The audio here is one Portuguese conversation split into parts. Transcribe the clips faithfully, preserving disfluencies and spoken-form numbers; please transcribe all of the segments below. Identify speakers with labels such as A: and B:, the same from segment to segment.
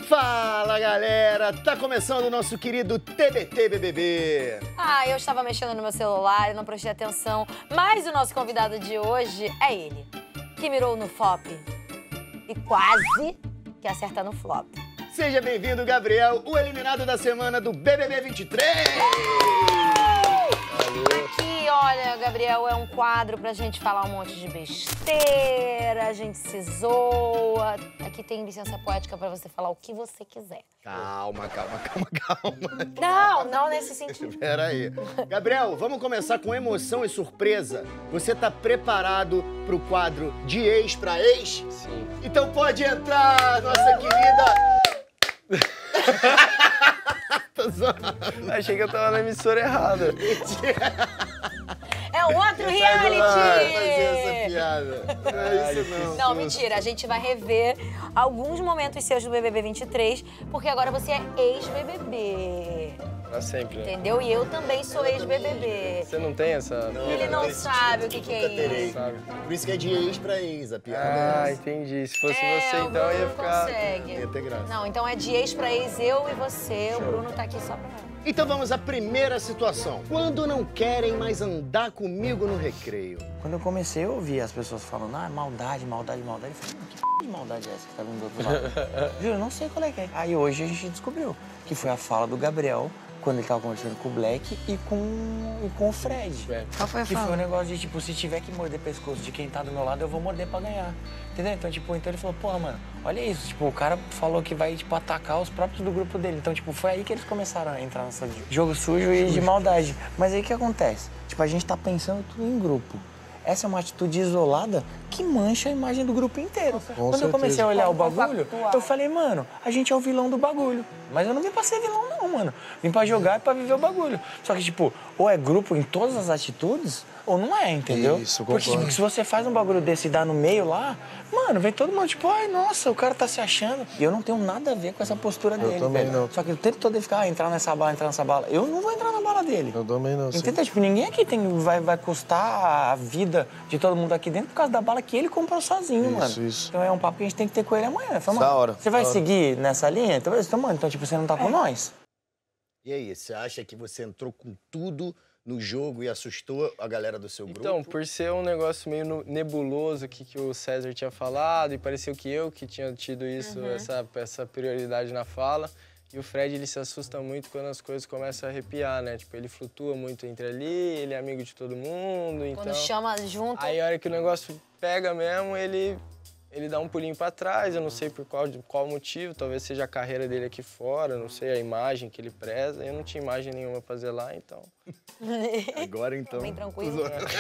A: Fala, galera! Tá começando o nosso querido T B T B B B.
B: Ah, eu estava mexendo no meu celular e não prestei atenção, mas o nosso convidado de hoje é ele, que mirou no flop e quase que acerta no flop.
A: Seja bem-vindo, Gabriel, o eliminado da semana do B B B vinte e três!
B: Aqui, olha, Gabriel, é um quadro pra gente falar um monte de besteira, a gente se zoa. Aqui tem licença poética pra você falar o que você quiser.
A: Calma, calma, calma, calma.
B: Não, não nesse sentido.
A: Pera aí. Gabriel, vamos começar com emoção e surpresa. Você tá preparado pro quadro de ex pra ex?
C: Sim.
A: Então pode entrar, nossa querida... Tô zoando.
C: Achei que eu tava na emissora errada.
B: É outro
A: Vai
B: reality!
A: fazer essa piada. Não é isso, não.
B: Não, mentira. A gente vai rever alguns momentos seus do B B B vinte e três, porque agora você é ex-B B B.
C: Pra sempre, né?
B: Entendeu? E eu também sou ex-B B B.
C: Você não tem essa...
A: Não,
B: Ele não
A: desse
B: sabe
A: tipo,
B: o que que é
A: nunca terei.
B: isso.
C: Sabe?
A: Por isso que é de ex pra ex, a piada.
C: Ah,
A: é essa.
C: entendi. Se fosse
B: É,
C: você,
B: o
C: então
B: Bruno
C: ia
B: não
C: ficar...
B: consegue.
A: Ia ter graça.
B: Não, então é de ex pra ex, eu e você. O Bruno tá aqui só pra...
A: Então vamos à primeira situação. Quando não querem mais andar comigo no recreio?
D: Quando eu comecei a ouvir as pessoas falando, ah, maldade, maldade, maldade, eu falei, que p de maldade é essa que tá vindo do outro lado? Juro, eu não sei qual é que é. Aí hoje a gente descobriu que foi a fala do Gabriel quando ele tava conversando com o Black e com, e com o Fred.
B: Qual foi a
D: Que
B: fala?
D: foi um negócio de, tipo, se tiver que morder pescoço de quem tá do meu lado, eu vou morder pra ganhar. Entendeu? Então, tipo, então ele falou, porra, mano, olha isso. Tipo, o cara falou que vai, tipo, atacar os próprios do grupo dele. Então, tipo, foi aí que eles começaram a entrar nessa jogo sujo e de maldade. Mas aí o que acontece? Tipo, a gente tá pensando tudo em grupo. Essa é uma atitude isolada que mancha a imagem do grupo inteiro.
C: Com
D: Quando eu comecei
C: certeza.
D: a olhar o
B: Vamos
D: bagulho,
B: compactuar.
D: eu falei, mano, a gente é o vilão do bagulho. Mas eu não vim pra ser vilão, não, mano. Vim pra jogar e pra viver o bagulho. Só que, tipo, ou é grupo em todas as atitudes, ou não é, entendeu?
C: Isso, eu
D: Porque,
C: concordo.
D: tipo, se você faz um bagulho desse e dá no meio lá, mano, vem todo mundo, tipo, ai, nossa, o cara tá se achando. E eu não tenho nada a ver com essa postura dele,
C: também
D: velho.
C: não.
D: Só que o tempo todo ele fica, ah, entrar nessa bala, entrar nessa bala. Eu não vou entrar na bala dele.
C: Eu também não sei.
D: Entendeu? Tipo, ninguém aqui tem, vai, vai custar a vida de todo mundo aqui dentro por causa da bala que ele comprou sozinho,
C: Isso,
D: mano.
C: isso.
D: Então é um papo que a gente tem que ter com ele amanhã. Fala,
C: Da
D: mano,
C: hora,
D: você vai
C: da hora.
D: seguir nessa linha? Então, então, mano, então, tipo, você não tá com nós.
A: E aí, você acha que você entrou com tudo no jogo e assustou a galera do seu grupo?
C: Então, por ser um negócio meio no- nebuloso aqui que o César tinha falado, e pareceu que eu que tinha tido isso, essa, essa prioridade na fala. E o Fred, ele se assusta muito quando as coisas começam a arrepiar, né? Tipo, ele flutua muito entre ali, ele é amigo de todo mundo, então...
B: Quando chama junto...
C: Aí, a hora que o negócio pega mesmo, ele, ele dá um pulinho pra trás, eu não sei por qual, qual motivo, talvez seja a carreira dele aqui fora, não sei, a imagem que ele preza. Eu não tinha imagem nenhuma pra zelar, então...
A: Agora, então...
B: Bem tranquilo.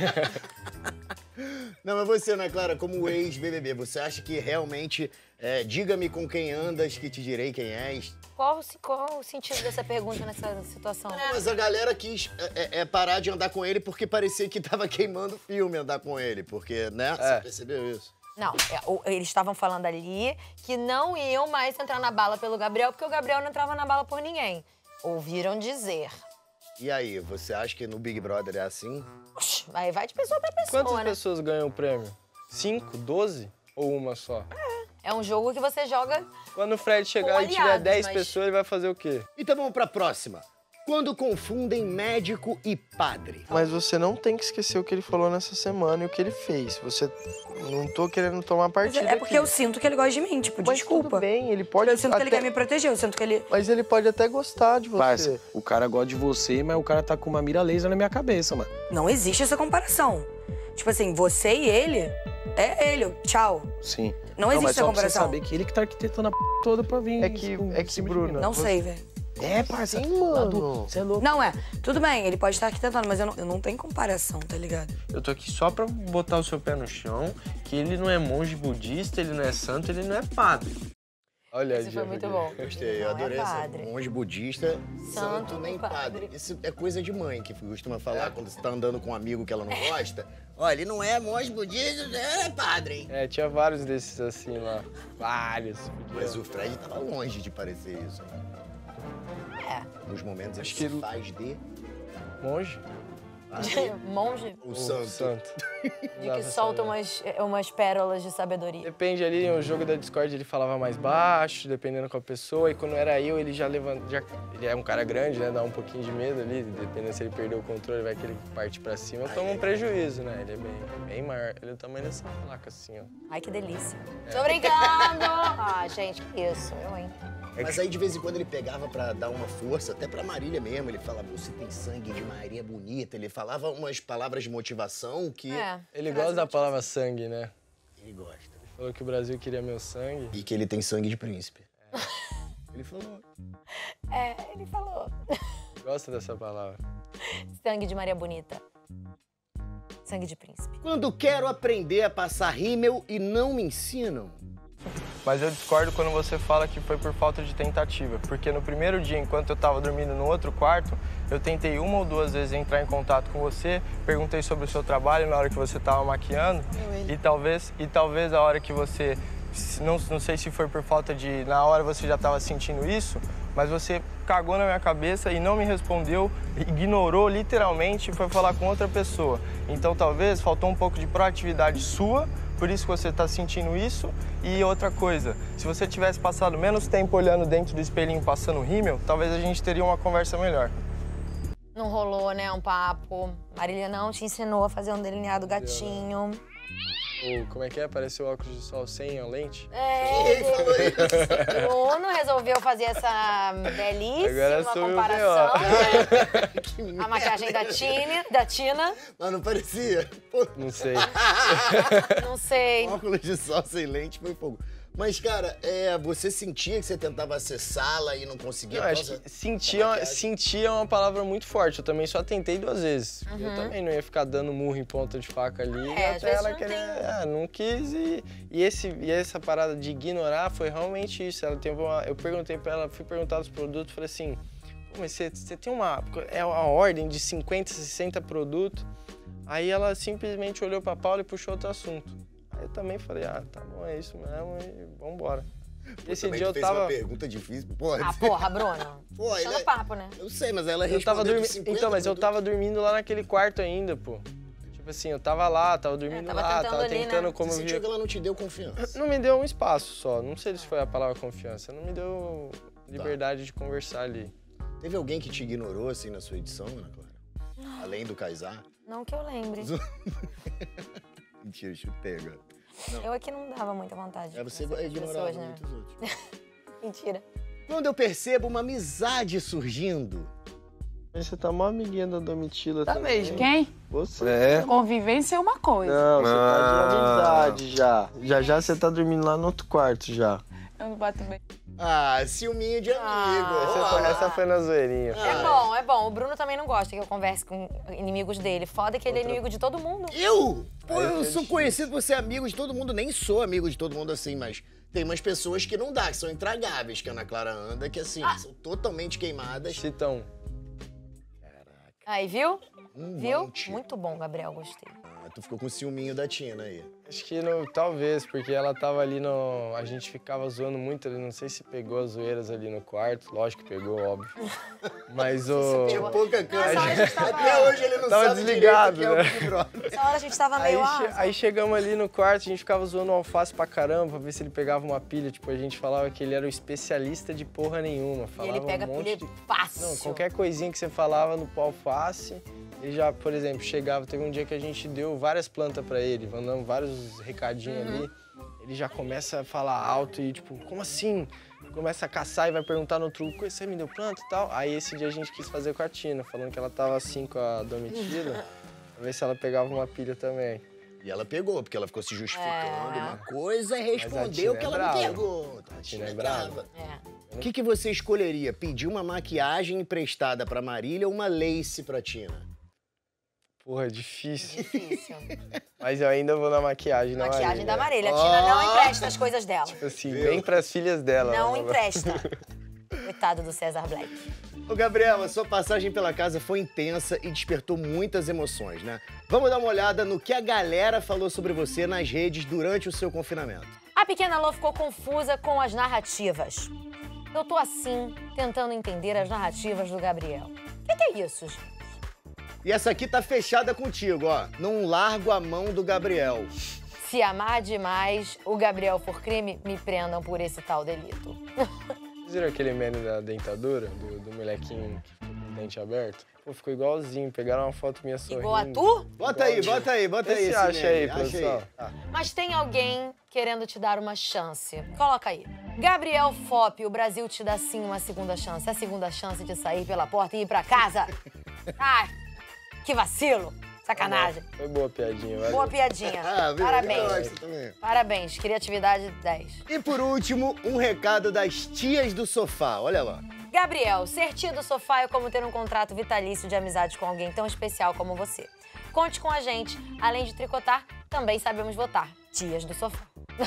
A: Não, mas você, Ana Clara, como ex-B B B, você acha que realmente, é, diga-me com quem andas que te direi quem és?
B: Qual, o- qual o sentido dessa pergunta nessa situação?
A: Mas a galera quis é, é, parar de andar com ele porque parecia que tava queimando o filme andar com ele, porque, né? Você
C: É.
A: percebeu isso?
B: Não, é, o- eles estavam falando ali que não iam mais entrar na bala pelo Gabriel, porque o Gabriel não entrava na bala por ninguém. Ouviram dizer.
A: E aí, você acha que no Big Brother é assim?
B: Oxi, aí vai de pessoa pra pessoa,
C: Quantas
B: né?
C: pessoas ganham o prêmio? Cinco? Doze? Ou uma só?
B: É um jogo que você joga...
C: Quando o Fred chegar
B: Com
C: e tiver
B: aliados,
C: dez
B: mas-
C: pessoas, ele vai fazer o quê?
A: Então vamos pra próxima. Quando confundem médico e padre.
E: Mas você não tem que esquecer o que ele falou nessa semana e o que ele fez. Você não tô querendo tomar
F: Mas
E: partido
F: é porque
E: aqui.
F: eu sinto que ele gosta de mim, tipo,
E: Mas
F: desculpa.
E: tudo bem, ele pode
F: Eu sinto que ele
E: até-
F: quer me proteger, eu sinto que ele...
E: Mas ele pode até gostar de você.
G: Parça, o cara gosta de você, mas o cara tá com uma mira laser na minha cabeça, mano.
F: Não existe essa comparação. Tipo assim, você e ele, é ele, tchau.
G: Sim.
F: Não existe
G: mas
F: essa
G: só pra você
F: comparação.
G: saber que ele que tá arquitetando a p toda pra vir.
E: É que-
G: com-
E: é que,
G: em cima de
E: Bruna,
G: mim.
F: Não
E: você-
F: sei, velho.
G: É, parça.
E: Sim, mano.
G: Você é louco.
F: Não, é. Tudo bem, ele pode estar aqui tentando, mas eu não, eu não tenho comparação, tá ligado?
C: Eu tô aqui só pra botar o seu pé no chão, que ele não é monge budista, ele não é santo, ele não é padre. Olha,
B: Esse foi
C: Diego,
B: muito bom.
A: Gostei, eu
B: Não é
A: adorei essa.
B: padre.
A: Monge budista, santo,
B: Santo,
A: nem
B: padre.
A: padre. Isso é coisa de mãe que costuma falar quando você tá andando com um amigo que ela não gosta. Olha, ele não é monge budista, é padre, hein?
C: É, tinha vários desses assim lá. Vários.
A: Mas o Fred tava longe de parecer isso, né?
B: É.
A: Nos momentos
C: Acho
A: que
C: que
A: se faz de...
C: Monge?
B: Monge?
A: O santo.
C: santo.
B: De que solta umas, umas pérolas de sabedoria.
C: Depende ali, no jogo da Discord ele falava mais baixo, dependendo com a pessoa. E quando era eu, ele já levanta. Já, ele é um cara grande, né? Dá um pouquinho de medo ali. Dependendo se ele perder o controle, vai que ele parte pra cima. Toma um prejuízo, né? Ele é bem, bem maior. Ele é o tamanho dessa placa, assim, ó.
B: Ai, que delícia. É. Tô brincando! Ah, gente, que isso, eu, hein?
A: Mas aí, de vez em quando, ele pegava pra dar uma força, até pra Marília mesmo. Ele falava, você tem sangue de Maria bonita. Ele falava umas palavras de motivação que...
B: É,
C: ele gosta da palavra sangue, né?
A: Ele gosta.
C: Ele falou que o Brasil queria meu sangue.
A: E que ele tem sangue de príncipe. É. Ele falou.
B: É, ele falou.
C: Gosta dessa palavra.
B: Sangue de Maria Bonita. Sangue de príncipe.
A: Quando quero aprender a passar rímel e não me ensinam.
C: Mas eu discordo quando você fala que foi por falta de tentativa, porque no primeiro dia, enquanto eu estava dormindo no outro quarto, eu tentei uma ou duas vezes entrar em contato com você, perguntei sobre o seu trabalho na hora que você estava maquiando, e talvez, e talvez a hora que você, não, não sei se foi por falta de, na hora você já estava sentindo isso, mas você cagou na minha cabeça e não me respondeu, ignorou literalmente e foi falar com outra pessoa. Então talvez faltou um pouco de proatividade sua, por isso que você está sentindo isso. E outra coisa, se você tivesse passado menos tempo olhando dentro do espelhinho passando rímel, talvez a gente teria uma conversa melhor.
B: Não rolou, né, um papo. Marília não te ensinou a fazer um delineado gatinho.
C: Ou como é que é? Pareceu óculos de sol sem a lente?
B: É, ele... o Uno resolveu fazer essa belíssima comparação, né? A maquiagem da Tina, da Tina.
A: Mas não parecia? Pô.
C: Não sei.
B: Não sei.
A: Óculos de sol sem lente foi fogo. Mas, cara, é, você sentia que você tentava acessá-la e não conseguia?
C: Não, acho que sentia, sentia uma palavra muito forte. Eu também só tentei duas vezes. Uhum. Eu também não ia ficar dando murro em ponta de faca ali.
B: É,
C: até ela querer. Ah, não quis. E, e, esse, e essa parada de ignorar foi realmente isso. Ela teve uma, eu perguntei pra ela, fui perguntar dos produtos, falei assim, pô, mas você, você tem uma. É uma ordem de cinquenta, sessenta produtos. Aí ela simplesmente olhou pra Paula e puxou outro assunto. Eu também falei, ah, tá bom, é isso mesmo e vambora.
A: Pô,
C: Esse dia eu
A: fez
C: tava...
A: uma pergunta difícil, porra.
B: Ah, porra, Bruno.
A: Pô,
B: Deixando
A: é...
B: papo, né?
A: Eu sei, mas ela
C: eu tava
A: respondeu
C: dormi...
A: cinquenta
C: Então, mas eu
A: produtos.
C: tava dormindo lá naquele quarto ainda, pô. Tipo assim, eu tava lá, tava dormindo
B: é, tava
C: lá,
B: tentando
C: tava
B: ali,
C: tentando
B: né?
C: como...
A: Você sentiu
C: via...
A: que ela não te deu confiança?
C: Não me deu um espaço só, não sei se foi a palavra confiança, não me deu liberdade tá. de conversar ali.
A: Teve alguém que te ignorou, assim, na sua edição, Ana Clara? Além do Kaysar?
B: Não que eu lembre.
A: Mentira, chutei agora. Não.
B: Eu aqui não dava muita vontade.
A: É, você ignorava
B: pessoas, né?
A: muitos outros.
B: Mentira.
A: Quando eu percebo uma amizade surgindo...
E: Você tá uma amiguinha da Domitila
F: Tá
E: também.
F: mesmo.
H: Quem?
E: Você.
G: É.
H: Convivência é uma coisa.
E: Não, você
G: Ah.
E: tá de amizade já. Já já você tá dormindo lá no outro quarto já.
H: Eu não bato bem.
A: Ah, ciúminho de amigo.
B: Ah.
C: Essa, foi, essa foi na zoeirinha.
B: É bom, é bom. O Bruno também não gosta que eu converse com inimigos dele. Foda que ele é inimigo de todo mundo.
A: Eu? Pô,
C: Aí
A: eu
C: fica
A: sou
C: difícil.
A: conhecido por ser amigo de todo mundo. Nem sou amigo de todo mundo assim, mas tem umas pessoas que não dá, que são intragáveis, que a Ana Clara anda, que assim, são totalmente queimadas.
C: Citão.
B: Aí, viu?
A: Um
B: Viu?
A: monte.
B: Muito bom, Gabriel, gostei.
A: Ah, tu ficou com ciúminho da Tina aí.
C: Acho que no, talvez, porque ela tava ali no... A gente ficava zoando muito ali, não sei se pegou as zoeiras ali no quarto. Lógico que pegou, óbvio. Mas o...
A: Tinha pouca câmera.
B: Nessa hora a gente tava-
A: Até hoje ele não
C: Tava
A: sabe
C: desligado,
A: direito o que é
C: né?
A: o Big Brother.
B: Essa hora a gente tava
C: Aí,
B: meio...
C: che-
B: ah,
C: aí chegamos ali no quarto, a gente ficava zoando o Alface pra caramba, pra ver se ele pegava uma pilha. Tipo, a gente falava que ele era o especialista de porra nenhuma.
B: e
C: Falava
B: ele pega
C: um monte
B: pilha
C: de...
B: fácil.
C: Não, qualquer coisinha que você falava no Alface, ele já, por exemplo, chegava... Teve um dia que a gente deu várias plantas pra ele, mandamos vários recadinhos
B: Uhum.
C: ali. Ele já começa a falar alto e tipo, como assim? Começa a caçar e vai perguntar no outro, você me deu planta e tal? Aí esse dia a gente quis fazer com a Tina, falando que ela tava assim com a Domitila, pra ver se ela pegava uma pilha também.
A: E ela pegou, porque ela ficou se justificando.
B: É.
A: Uma coisa é
C: Mas a
A: responder
C: Tina
A: o que
C: é
A: ela
C: brava.
A: não pergunta.
C: A Tina é brava.
B: É.
A: O que, que você escolheria? Pedir uma maquiagem emprestada pra Marília ou uma lace pra Tina?
C: Porra, difícil.
B: Difícil.
C: Mas eu ainda vou na maquiagem, na
B: Maquiagem da
C: Marília.
B: Marília. A Tina não empresta as coisas dela.
C: Assim, bem pras filhas dela.
B: Não
C: né?
B: empresta. Coitado do César Black.
A: Ô, Gabriel, a sua passagem pela casa foi intensa e despertou muitas emoções, né? Vamos dar uma olhada no que a galera falou sobre você nas redes durante o seu confinamento.
B: A pequena Lô ficou confusa com as narrativas. Eu tô assim, tentando entender as narrativas do Gabriel. O que, que é isso, gente?
A: E essa aqui tá fechada contigo, ó. Não largo a mão do Gabriel.
B: Se amar demais, o Gabriel for crime, me prendam por esse tal delito.
C: Vocês viram aquele meme da dentadura, do, do molequinho que ficou com o dente aberto? Pô, ficou igualzinho, pegaram uma foto minha sorrindo.
B: Igual a tu?
A: Bota aí, bota aí, bota aí.
C: Esse acha aí, produção.
B: Mas tem alguém querendo te dar uma chance. Coloca aí. Gabriel Fop, o Brasil te dá sim uma segunda chance. A segunda chance de sair pela porta e ir pra casa. Ai, que vacilo. Sacanagem.
C: Foi boa a piadinha, valeu.
B: Boa piadinha.
A: Ah, viu?
B: Parabéns.
A: Eu também.
B: Parabéns. Criatividade dez.
A: E por último, um recado das tias do sofá. Olha lá.
B: Gabriel, ser tia do sofá é como ter um contrato vitalício de amizade com alguém tão especial como você. Conte com a gente. Além de tricotar, também sabemos votar. Tias do sofá.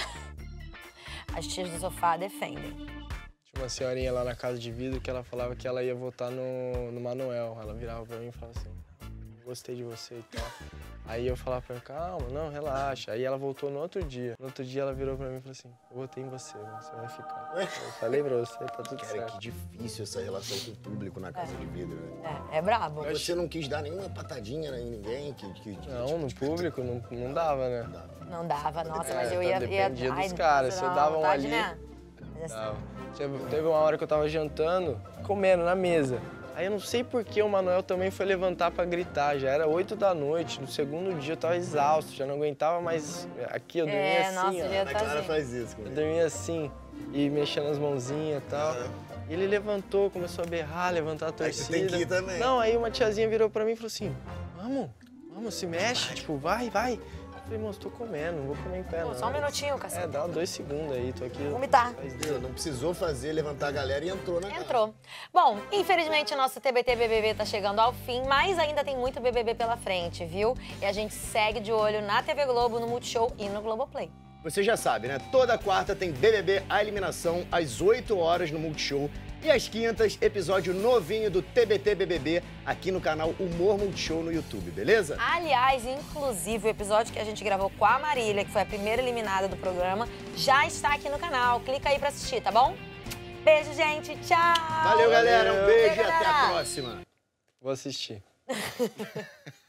B: As tias do sofá defendem.
C: Tinha uma senhorinha lá na casa de vidro que ela falava que ela ia votar no, no Manuel. Ela virava pra mim e falava assim, gostei de você e tal. Aí eu falava pra ela, calma, não, relaxa. Aí ela voltou no outro dia. No outro dia ela virou pra mim e falou assim, eu votei em você, você vai ficar. Eu falei pra você, tá tudo
A: Cara,
C: certo.
A: que difícil essa relação com o público na casa de vidro, né?
B: É, é brabo.
A: Você não quis dar nenhuma patadinha em ninguém? Que, que, que-
C: Não, no público não, não dava, né?
B: Não dava, nossa, mas
C: É,
B: eu
C: tá,
B: ia... ia
C: dependia dos
B: ai,
C: caras,
B: nossa,
C: você
B: não,
C: dava um
B: vontade,
C: ali-
B: né? Mas assim,
C: Tava. Teve teve uma hora que eu tava jantando, comendo na mesa. Aí eu não sei por que o Manuel também foi levantar pra gritar. Já era oito da noite, no segundo dia eu tava exausto, já não aguentava mais. Aqui eu dormia
B: É,
C: assim,
B: nossa,
C: ó.
B: eu ia
A: A Clara
B: assim.
A: faz isso
C: Eu
A: comigo.
C: dormia assim, e mexendo as mãozinhas e tal. E ele levantou, começou a berrar, levantar a
A: Aí
C: torcida.
A: você tem que ir também.
C: Não, aí uma tiazinha virou pra mim e falou assim, vamos, vamos, se mexe, tipo, vai, vai. Eu falei, moço, tô comendo, não vou comer em pé,
B: Pô,
C: não.
B: só um minutinho,
C: É,
B: cacete.
C: dá dois segundos aí, tô aqui.
B: Vomitar.
C: faz
A: Viu? Não precisou fazer, levantar a galera e entrou na casa.
B: Entrou. Bom, infelizmente o nosso T B T B B B tá chegando ao fim, mas ainda tem muito B B B pela frente, viu? E a gente segue de olho na T V Globo, no Multishow e no Globoplay.
A: Você já sabe, né? Toda quarta tem B B B A Eliminação, às oito horas no Multishow. E às quintas, episódio novinho do T B T B B B, aqui no canal Humor Multishow no YouTube, beleza?
B: Aliás, inclusive, o episódio que a gente gravou com a Marília, que foi a primeira eliminada do programa, já está aqui no canal. Clica aí pra assistir, tá bom? Beijo, gente. Tchau!
A: Valeu, galera. Um beijo e
B: Valeu,
A: até a
B: galera.
A: próxima.
C: Vou assistir.